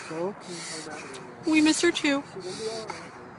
Okay. We miss her too. She gonna be alright.